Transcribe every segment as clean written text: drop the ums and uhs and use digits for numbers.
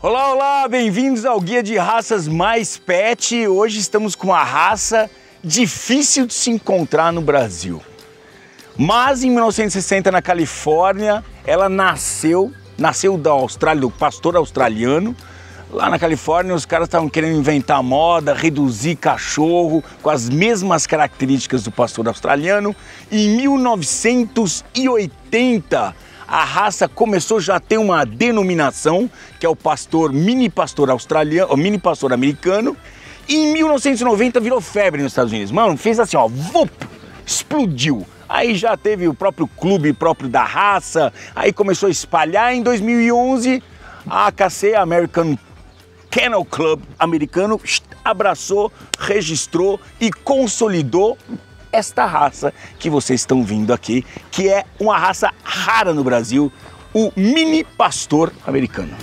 Olá, olá, bem-vindos ao Guia de Raças Mais Pet. Hoje estamos com uma raça difícil de se encontrar no Brasil. Mas em 1960, na Califórnia, ela nasceu da Austrália, do pastor australiano. Lá na Califórnia, os caras estavam querendo inventar moda, reduzir cachorro com as mesmas características do pastor australiano. E em 1980, a raça começou já a ter uma denominação, que é o mini pastor australiano, o mini pastor americano. E em 1990 virou febre nos Estados Unidos. Mano, fez assim, ó, vup, explodiu. Aí já teve o próprio clube próprio da raça, aí começou a espalhar. Em 2011, a AKC, American Kennel Club americano, abraçou, registrou e consolidou esta raça que vocês estão vendo aqui, que é uma raça rara no Brasil, o mini pastor americano.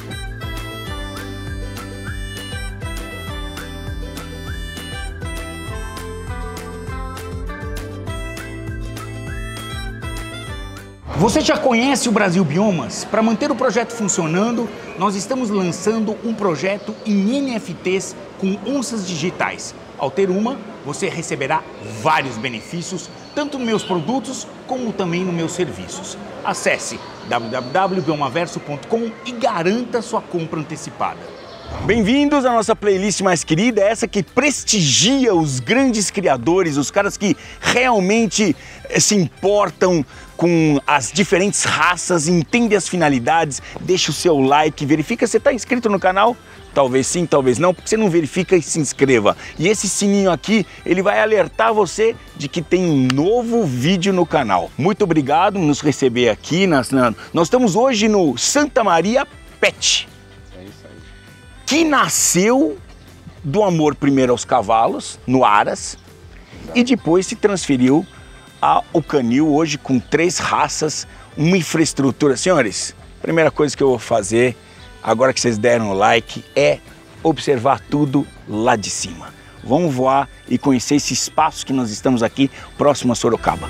Você já conhece o Brasil Biomas? Para manter o projeto funcionando, nós estamos lançando um projeto em NFTs com onças digitais. Ao ter uma, você receberá vários benefícios, tanto nos meus produtos como também nos meus serviços. Acesse www.biomaverso.com e garanta sua compra antecipada. Bem-vindos à nossa playlist mais querida, essa que prestigia os grandes criadores, os caras que realmente se importam com as diferentes raças, entendem as finalidades. Deixa o seu like, verifica se está inscrito no canal. Talvez sim, talvez não, porque você não verifica e se inscreva. E esse sininho aqui, ele vai alertar você de que tem um novo vídeo no canal. Muito obrigado por nos receber aqui. Nós estamos hoje no Santa Maria Pet, que nasceu do amor primeiro aos cavalos, no Aras, e depois se transferiu ao canil, hoje com 3 raças, uma infraestrutura. Senhores, a primeira coisa que eu vou fazer, agora que vocês deram o like, é observar tudo lá de cima. Vamos voar e conhecer esse espaço que nós estamos aqui, próximo a Sorocaba.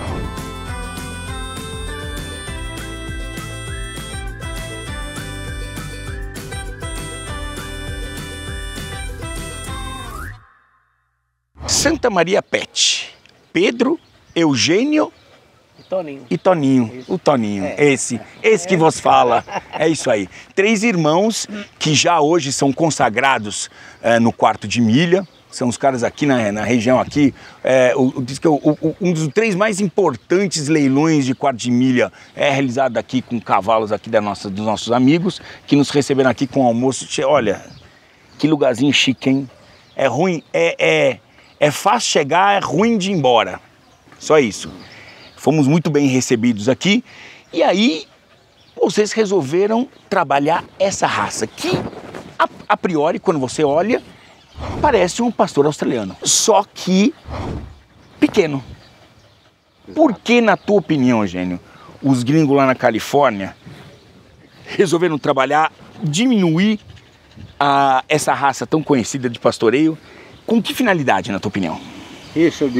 Santa Maria Pet, Pedro, Eugênio e Toninho. Isso. O Toninho, esse que vos fala, é isso aí. 3 irmãos que já hoje são consagrados no quarto de milha. São os caras aqui na região aqui, diz que um dos 3 mais importantes leilões de quarto de milha é realizado aqui com cavalos aqui dos nossos amigos, que nos receberam aqui com almoço. Olha, que lugarzinho chique, hein? É ruim, é fácil chegar, é ruim de ir embora. Só isso. Fomos muito bem recebidos aqui. E aí, vocês resolveram trabalhar essa raça que, a priori, quando você olha, parece um pastor australiano. Só que pequeno. Por que, na tua opinião, Eugênio, os gringos lá na Califórnia resolveram diminuir essa raça tão conhecida de pastoreio? Com que finalidade, na tua opinião? Richard,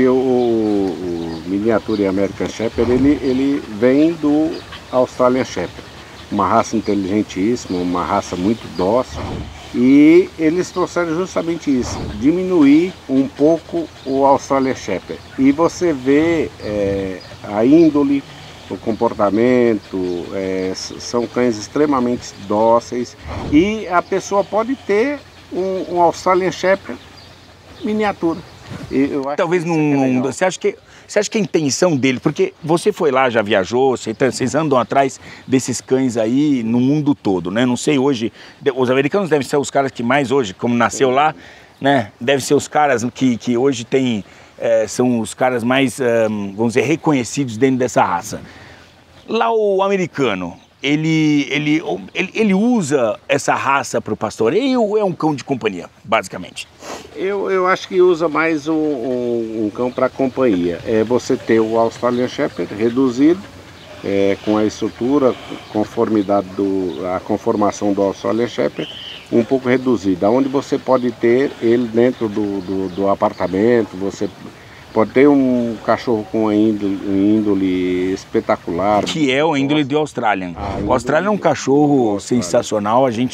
o Miniature American Shepherd, ele vem do Australian Shepherd, uma raça inteligentíssima, uma raça muito dócil, e eles trouxeram justamente isso, diminuir um pouco o Australian Shepherd. E você vê a índole, o comportamento, são cães extremamente dóceis, e a pessoa pode ter um Australian Shepherd miniatura. Talvez não. Você acha que a intenção dele, porque você foi lá, já viajou, vocês andam atrás desses cães aí no mundo todo, né? Não sei, hoje, os americanos devem ser os caras que mais hoje, como nasceu lá, né? Devem ser os caras que hoje são os caras mais, vamos dizer, reconhecidos dentro dessa raça. Lá o americano, ele usa essa raça para o pastoreio ou é um cão de companhia, basicamente? Eu acho que usa mais um cão para companhia. Você ter o Australian Shepherd reduzido, com a estrutura, conformidade a conformação do Australian Shepherd, um pouco reduzida, onde você pode ter ele dentro do apartamento, você pode ter um cachorro com uma índole espetacular. Que é o índole do Australian. O Australian é um cachorro sensacional, a gente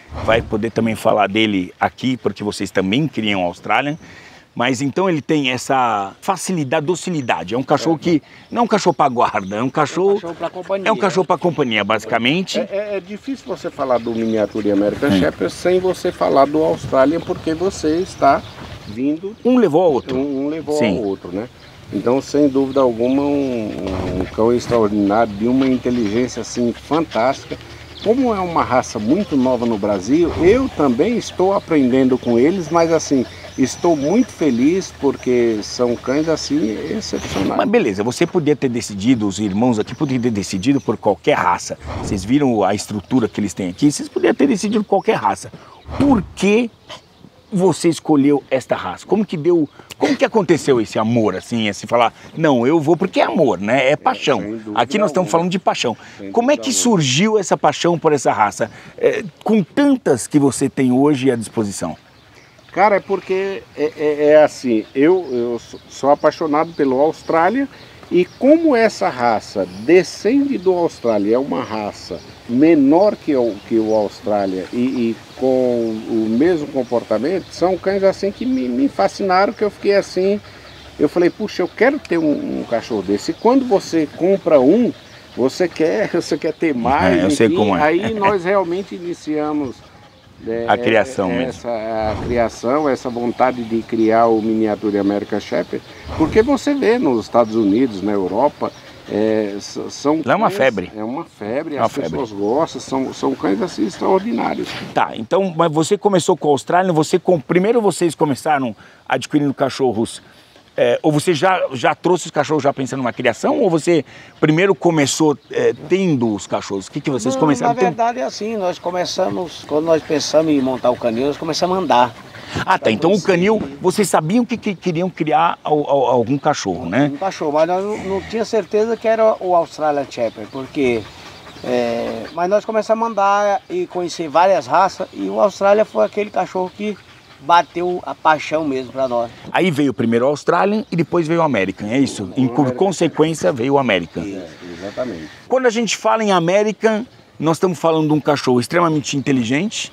vai poder também falar dele aqui, porque vocês também criam Australian. Mas então ele tem essa facilidade, docilidade. É um cachorro que não é um cachorro para guarda, é um cachorro para companhia. É um cachorro para companhia, basicamente. É difícil você falar do Miniature American Shepherd sem você falar do Australian, porque você está vindo... Um levou ao outro. Um levou ao outro, né? Então, sem dúvida alguma, um cão extraordinário, de uma inteligência assim fantástica. Como é uma raça muito nova no Brasil, eu também estou aprendendo com eles, mas assim, estou muito feliz porque são cães assim excepcionais. Mas beleza, você podia ter decidido, os irmãos aqui podiam ter decidido por qualquer raça. Vocês viram a estrutura que eles têm aqui, vocês podiam ter decidido qualquer raça. Por que você escolheu esta raça? Como que aconteceu esse amor, assim, falar, não, eu vou porque é amor, né? É paixão. Aqui nós estamos falando de paixão. Como é que surgiu essa paixão por essa raça? Com tantas que você tem hoje à disposição. Cara, é porque é assim, eu sou apaixonado pelo Austrália e como essa raça descende do Austrália, é uma raça menor que o Austrália e com o mesmo comportamento, são cães assim que me fascinaram, que eu fiquei assim, eu falei, puxa, eu quero ter um cachorro desse. E quando você compra você quer ter mais, eu sei como é. Aí nós realmente iniciamos a criação mesmo. Essa vontade de criar o Miniature American Shepherd, porque você vê nos Estados Unidos, na Europa, lá é uma febre. É uma febre, as pessoas gostam, são cães assim extraordinários. Tá, então, mas você começou com a Austrália, primeiro vocês começaram adquirindo cachorros, ou você já trouxe os cachorros já pensando numa criação, ou você primeiro começou tendo os cachorros? O que vocês começaram? Na verdade é assim, nós começamos, quando nós pensamos em montar o canil, nós começamos a andar. Ah, tá. Então o canil, vocês sabiam que queriam criar algum cachorro, né? Um cachorro, mas nós não tinha certeza que era o Australian Shepherd, porque... mas nós começamos a andar e conhecer várias raças, e o Austrália foi aquele cachorro que bateu a paixão mesmo para nós. Aí veio primeiro o Australian e depois veio o American, é isso? E por consequência veio o American. Exatamente. Quando a gente fala em American, nós estamos falando de um cachorro extremamente inteligente,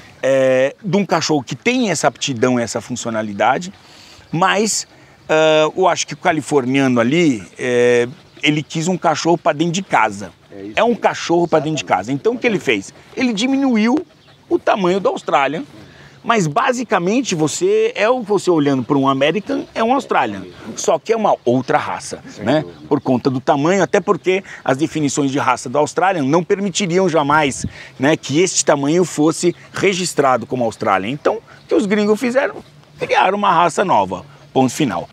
de um cachorro que tem essa aptidão, essa funcionalidade, mas eu acho que o californiano ali, ele quis um cachorro para dentro de casa. É um cachorro para dentro de casa. Então o que ele fez? Ele diminuiu o tamanho do Australian, mas basicamente você olhando para um American, é um Australian, só que é uma outra raça, né? Por conta do tamanho, até porque as definições de raça do Australian não permitiriam jamais, né, que este tamanho fosse registrado como Australian. Então, o que os gringos fizeram? Criaram uma raça nova, ponto final.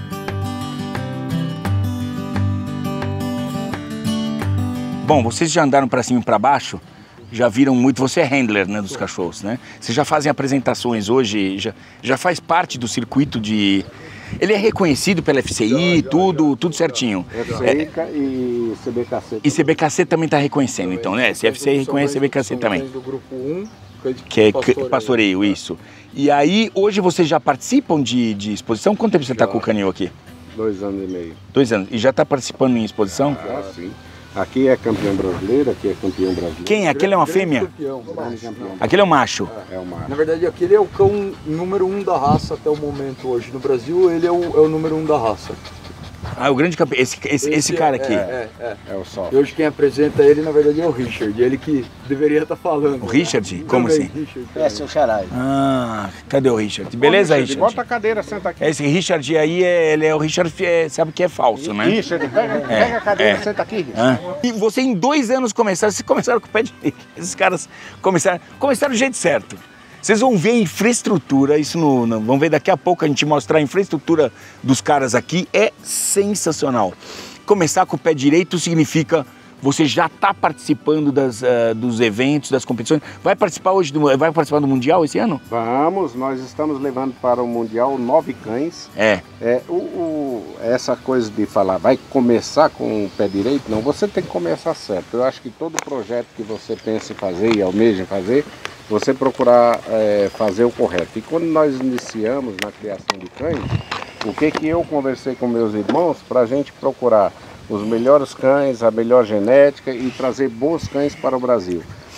Bom, vocês já andaram para cima e para baixo? Já viram muito, você é handler, né, dos cachorros, né? Vocês já fazem apresentações hoje, já faz parte do circuito de... Ele é reconhecido pela FCI, tudo certinho. FCI e CBKC. E CBKC também está reconhecendo, então, né? Se a FCI reconhece, CBKC também. Do grupo 1, que é pastoreio, isso. E aí, hoje vocês já participam de exposição? Quanto tempo você está com o canil aqui? 2 anos e meio. 2 anos. E já está participando em exposição? Ah, sim. Aqui é campeão brasileiro, aqui é campeão brasileiro. Quem? Aquele é uma fêmea? Aquele é um macho? É um macho. Na verdade, aquele é o cão número 1 da raça até o momento hoje. No Brasil, ele é o número 1 da raça. Ah, o grande campeão, esse cara aqui. É o Sol. E hoje quem apresenta ele, na verdade, é o Richard. Ele que deveria estar falando. O Richard? Como assim? É, seu xará. Ah, cadê o Richard? Beleza, Richard? Bota a cadeira, senta aqui. Esse Richard aí, ele é o Richard, sabe que é falso, né? Richard, pega a cadeira, senta aqui. E você em 2 anos vocês começaram com o pé direito. Esses caras começaram do jeito certo. Vocês vão ver a infraestrutura, vamos ver daqui a pouco, a gente mostrar a infraestrutura dos caras aqui, é sensacional. Começar com o pé direito significa você já está participando dos eventos, das competições. Vai participar do Mundial esse ano? Vamos, nós estamos levando para o Mundial 9 cães. Essa coisa de falar, vai começar com o pé direito, não, você tem que começar certo. Eu acho que todo projeto que você pensa em fazer e almeja fazer, você procurar fazer o correto. E quando nós iniciamos na criação de cães, o que eu conversei com meus irmãos para a gente procurar os melhores cães, a melhor genética e trazer bons cães para o Brasil.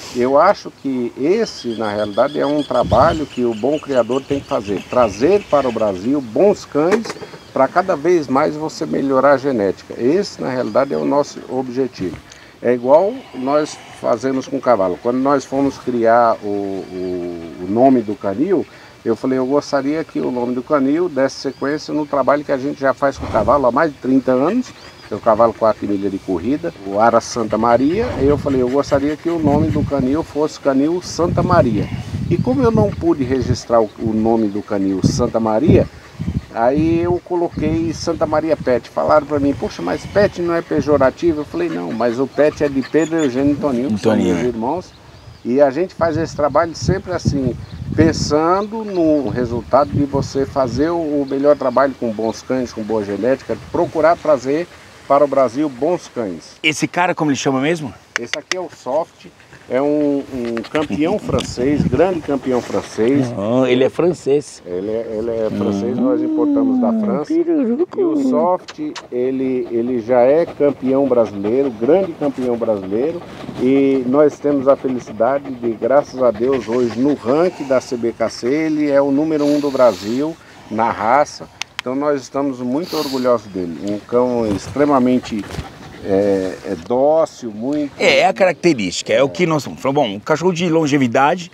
Eu acho que esse, na realidade, é um trabalho que o bom criador tem que fazer. Trazer para o Brasil bons cães para cada vez mais você melhorar a genética. Esse, na realidade, é o nosso objetivo. É igual nós fazemos com o cavalo. Quando nós fomos criar o nome do canil, eu falei, eu gostaria que o nome do canil desse sequência no trabalho que a gente já faz com o cavalo há mais de 30 anos. É o cavalo 4 milhas de corrida, o Ara Santa Maria. E eu falei, eu gostaria que o nome do canil fosse Canil Santa Maria. E como eu não pude registrar o nome do canil Santa Maria, aí eu coloquei Santa Maria Pet. Falaram para mim, poxa, mas Pet não é pejorativo? Eu falei, não, mas o Pet é de Pedro Eugênio e Toninho, que são meus irmãos. E a gente faz esse trabalho sempre assim, pensando no resultado de você fazer o melhor trabalho com bons cães, com boa genética, procurar trazer para o Brasil bons cães. Esse cara, como ele chama mesmo? Esse aqui é o Soft, é um campeão francês, grande campeão francês. Ele é francês. Ele é francês, nós importamos da França. E o Soft, ele já é campeão brasileiro, grande campeão brasileiro. E nós temos a felicidade de, graças a Deus, hoje no ranking da CBKC, ele é o número 1 do Brasil na raça. Então nós estamos muito orgulhosos dele. Um cão extremamente dócil, muito... É a característica, é o que nós falamos. Bom, um cachorro de longevidade,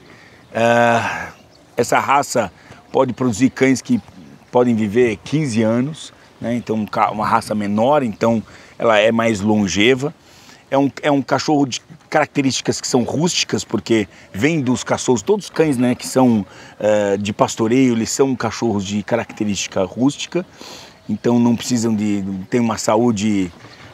essa raça pode produzir cães que podem viver 15 anos, né? Então uma raça menor, então ela é mais longeva. É um cachorro de características que são rústicas, porque vem dos cachorros, todos os cães, né, que são de pastoreio, eles são cachorros de característica rústica, então não precisam de ter uma saúde,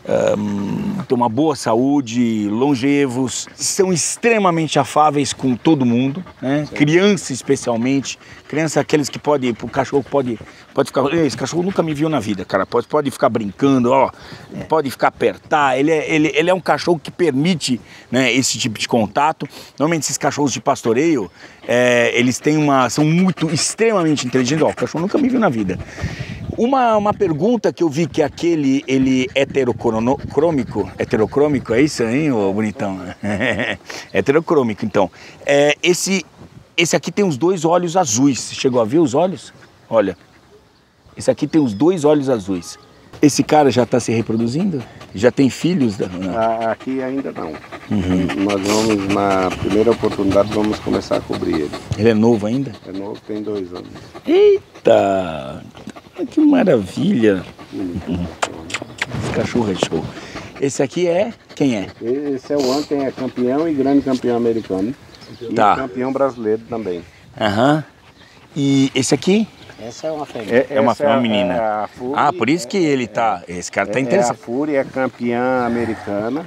ter uma boa saúde, longevos, são extremamente afáveis com todo mundo, né? Criança especialmente, criança aqueles que o cachorro pode ficar, esse cachorro nunca me viu na vida, cara, pode ficar brincando, ó, pode ficar apertar, ele é um cachorro que permite, né, esse tipo de contato. Normalmente esses cachorros de pastoreio, eles têm são extremamente inteligentes, ó, o cachorro nunca me viu na vida. Uma pergunta que eu vi que aquele, ele heterocrômico, é isso, hein, ô bonitão? Heterocrômico, então. Esse aqui tem os 2 olhos azuis, você chegou a ver os olhos? Olha, esse aqui tem os 2 olhos azuis. Esse cara já está se reproduzindo? Já tem filhos? Aqui ainda não. Nós vamos, na primeira oportunidade, vamos começar a cobrir ele. Ele é novo ainda? É novo, tem 2 anos. Eita! Que maravilha! Esse cachorro é show. Esse aqui quem é? Esse é o Anten, é campeão e grande campeão americano. E campeão brasileiro também. E esse aqui? Essa é uma fêmea. É uma menina. A Fury, por isso que ele tá. Esse cara tá interessante. A Fury é campeã americana.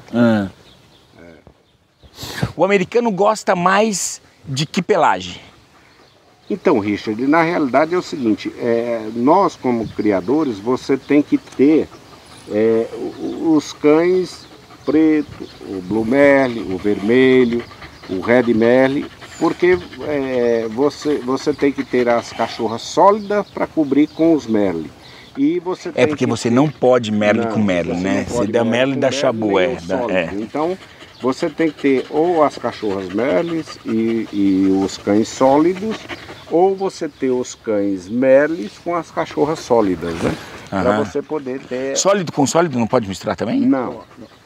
O americano gosta mais de que pelagem? Então, Richard, na realidade é o seguinte, nós como criadores, você tem que ter os cães preto, o Blue Merle, o vermelho, o Red Merle, porque você tem que ter as cachorras sólidas para cobrir com os Merle. E você tem porque você não pode Merle com Merle, né? Se der Merle, dá chabu, Então, você tem que ter ou as cachorras Merles e os cães sólidos, ou você ter os cães Merles com as cachorras sólidas, né? Para você poder ter... Sólido com sólido não pode misturar também? Não.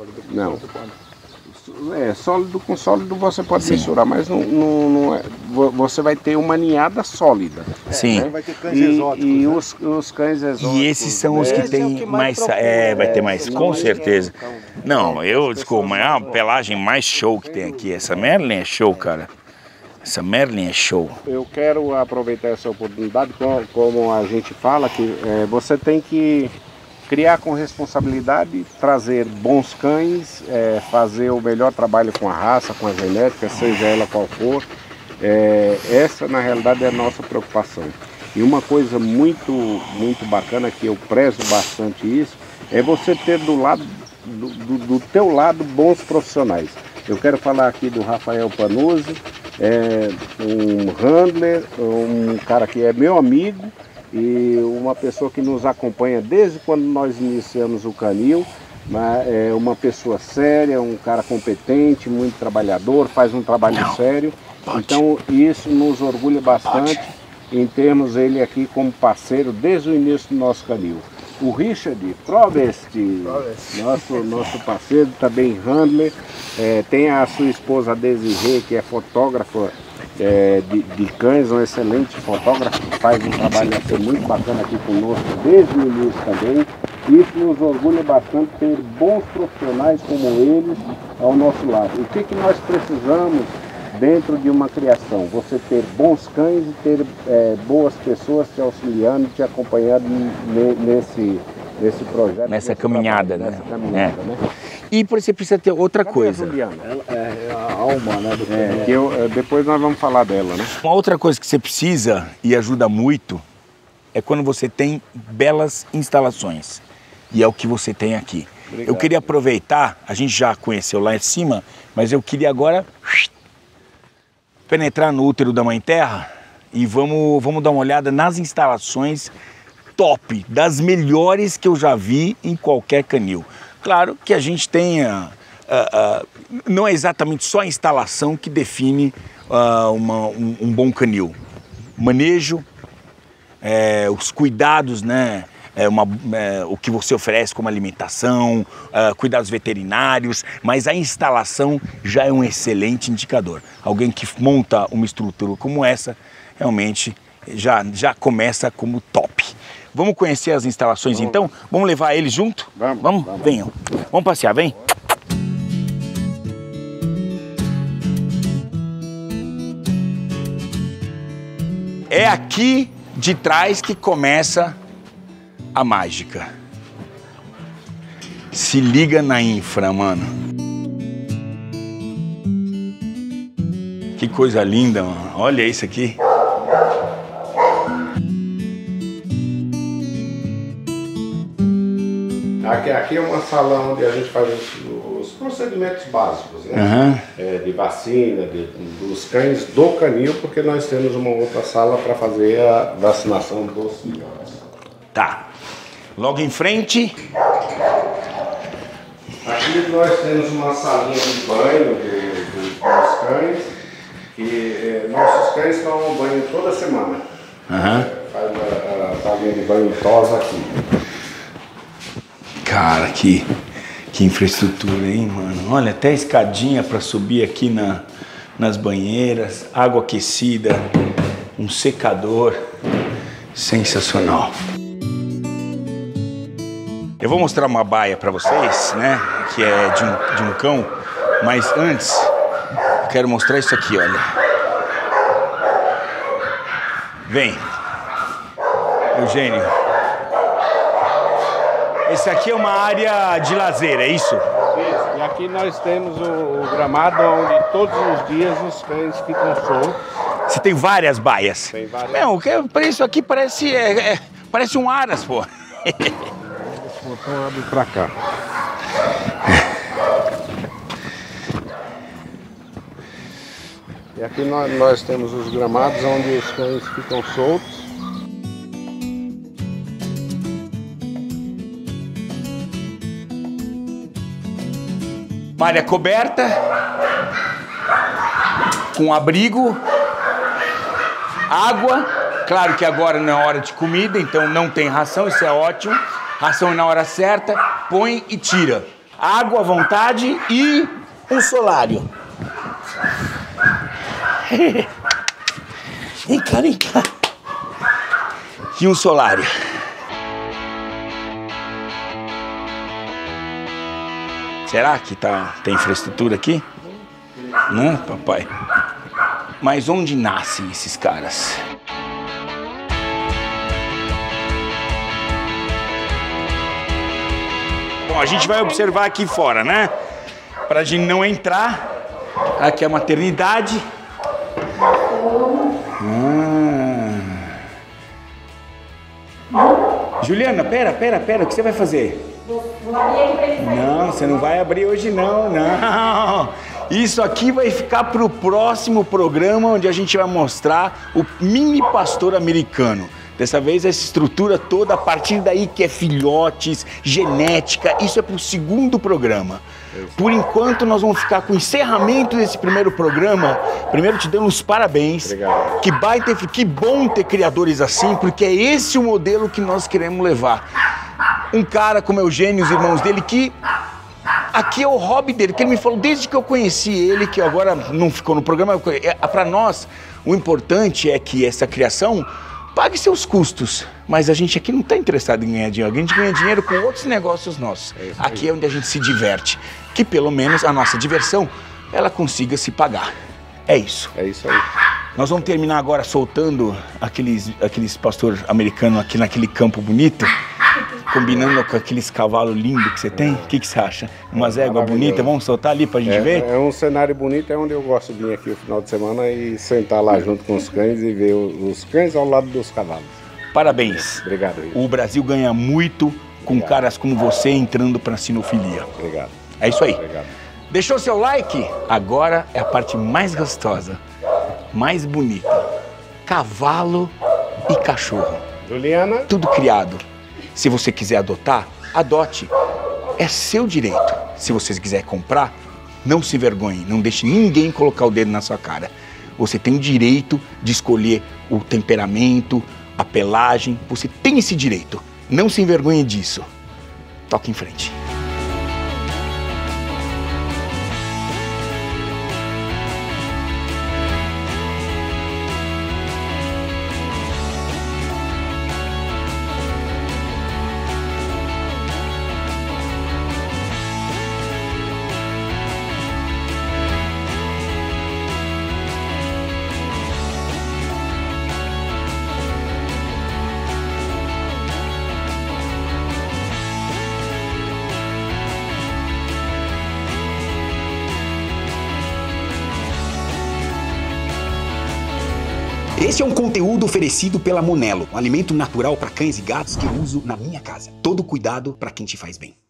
Sólido com sólido você pode misturar, mas não é... Você vai ter uma ninhada sólida. Sim. Né? Vai ter cães exóticos, e os cães exóticos... E esses são os que têm mais... vai ter mais, com certeza. Não, desculpa, é a pelagem mais show que tem aqui. Essa Merlin é show, cara. Essa Merlin é show. Eu quero aproveitar essa oportunidade, como a gente fala, que você tem que criar com responsabilidade, trazer bons cães, fazer o melhor trabalho com a raça, com a genética, seja ela qual for. Essa, na realidade, é a nossa preocupação. E uma coisa muito bacana, que eu prezo bastante isso, é você ter do teu lado bons profissionais. Eu quero falar aqui do Rafael Panuzzi, um handler, um cara que é meu amigo e uma pessoa que nos acompanha desde quando nós iniciamos o canil. mas é uma pessoa séria, um cara competente, muito trabalhador, faz um trabalho sério. Então isso nos orgulha bastante em termos ele aqui como parceiro desde o início do nosso canil. O Richard Probst, nosso parceiro, também handler, tem a sua esposa Desirê, que é fotógrafa de cães, um excelente fotógrafo, faz um trabalho assim, muito bacana aqui conosco desde o início também. Isso nos orgulha bastante ter bons profissionais como eles ao nosso lado. O que nós precisamos dentro de uma criação? Você ter bons cães e ter boas pessoas te auxiliando, te acompanhando nesse projeto. Nessa caminhada, né? Nessa caminhada, né? E você precisa ter outra coisa. Ela é a alma, né? Depois nós vamos falar dela, né? Uma outra coisa que você precisa e ajuda muito é quando você tem belas instalações. E é o que você tem aqui. Obrigado. Eu queria aproveitar, a gente já conheceu lá em cima, mas eu queria agora penetrar no útero da Mãe Terra e vamos dar uma olhada nas instalações top, das melhores que eu já vi em qualquer canil. Claro que a gente tenha, não é exatamente só a instalação que define um bom canil. Manejo, os cuidados, né? O que você oferece como alimentação, cuidados veterinários, mas a instalação já é um excelente indicador. Alguém que monta uma estrutura como essa, realmente já começa como top. Vamos conhecer as instalações então? Vamos levar eles junto? Vamos? Venham. Vamos passear, vem? É aqui de trás que começa a mágica. Se liga na infra, mano. Que coisa linda, mano. Olha isso aqui. Aqui é uma sala onde a gente faz os procedimentos básicos, né? De vacina, dos cães do canil, porque nós temos uma outra sala para fazer a vacinação dos filhotes. Tá. Logo em frente. Aqui nós temos uma salinha de banho dos cães, que nossos cães tomam banho toda semana. Faz a salinha de banho tosa aqui. Cara, que infraestrutura, hein, mano? Olha, até escadinha para subir aqui nas banheiras, água aquecida, um secador. Sensacional. Eu vou mostrar uma baia para vocês, né? Que é de um cão, mas antes eu quero mostrar isso aqui, olha. Vem, Eugênio. Esse aqui é uma área de lazer, é isso? Isso, e aqui nós temos o gramado onde todos os dias os cães ficam soltos. Você tem várias baias? Tem várias. Não, isso aqui parece um aras, pô. Então abre pra cá. E aqui nós temos os gramados onde os cães ficam soltos. Uma área coberta, com abrigo, água. Claro que agora não é hora de comida, então não tem ração, isso é ótimo. Ração na hora certa, põe e tira. Água à vontade e um solário. Vem cá, vem cá. E um solário. Será que tem infraestrutura aqui? Não, papai? Mas onde nascem esses caras? Bom, a gente vai observar aqui fora, né? Pra gente não entrar. Aqui é a maternidade. Juliana, pera, o que você vai fazer? Não, você não vai abrir hoje não. Isso aqui vai ficar para o próximo programa, onde a gente vai mostrar o mini pastor americano. Dessa vez essa estrutura toda, a partir daí que é filhotes, genética, isso é para o segundo programa. Por enquanto nós vamos ficar com o encerramento desse primeiro programa. Primeiro te dando os parabéns. Obrigado. Que bom ter criadores assim, porque é esse o modelo que nós queremos levar. Um cara como Eugênio e os irmãos dele que... Aqui é o hobby dele, que ele me falou desde que eu conheci ele, que agora não ficou no programa. Para nós, o importante é que essa criação pague seus custos. Mas a gente aqui não está interessado em ganhar dinheiro. A gente ganha dinheiro com outros negócios nossos. Aqui é onde a gente se diverte. Que pelo menos a nossa diversão, ela consiga se pagar. É isso. É isso aí. Nós vamos terminar agora soltando aqueles pastor americano aqui naquele campo bonito. Combinando com aqueles cavalos lindos que você tem, o que você acha? Umas éguas bonitas, vamos soltar ali pra gente ver? É um cenário bonito, é onde eu gosto de vir aqui no final de semana e sentar lá junto com os cães e ver os cães ao lado dos cavalos. Parabéns. Obrigado. O Brasil ganha muito com caras como você entrando pra sinofilia. Obrigado. É isso aí. Obrigado. Deixou seu like? Agora é a parte mais gostosa, mais bonita. Cavalo e cachorro. Juliana? Tudo criado. Se você quiser adotar, adote. É seu direito. Se você quiser comprar, não se envergonhe. Não deixe ninguém colocar o dedo na sua cara. Você tem o direito de escolher o temperamento, a pelagem. Você tem esse direito. Não se envergonhe disso. Toque em frente. Este é um conteúdo oferecido pela Monelo, um alimento natural para cães e gatos que eu uso na minha casa. Todo cuidado para quem te faz bem.